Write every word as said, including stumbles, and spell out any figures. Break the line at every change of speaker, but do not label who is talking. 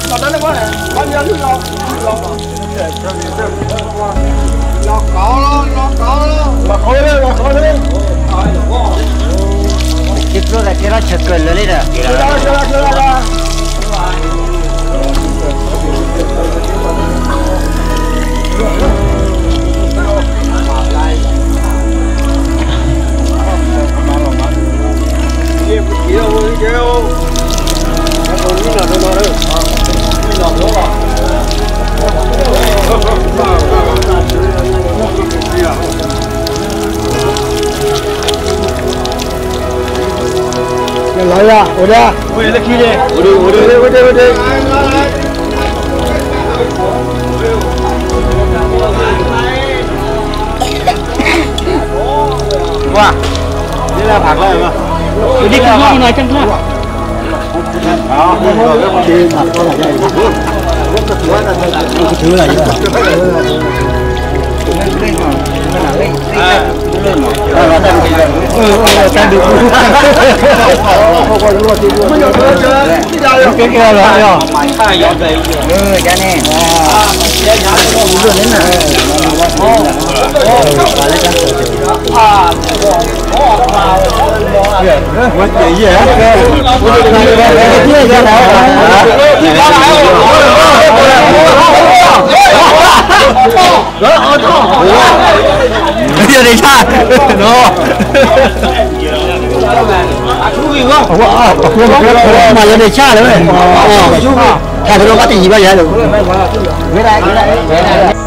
Mà đó nó quá này, bao nhiêu thứ lo, lo. Lo có lo, lo có lo. Lo có đấy, lo có đấy.
Chích rồi là cái đó chật cẩn lên đấy.
Chưa ra, chưa ra, chưa ra. Nói ra, udah ra. Udah lagi deh. Udah, udah, udah, udah. Wah, đây là phạt rồi mà. Cái đi không có nói chân thoát. Đó, đi phạt con là vậy. Cái thứ này vậy. Cái kia rồi nhá. Ừ, cái này. Mất gì gì hết. Bây giờ đi xa. Nó. Mà giờ đi xa nữa. Ờ, cái đó có gì bao giờ được. Về đây, về đây, về đây.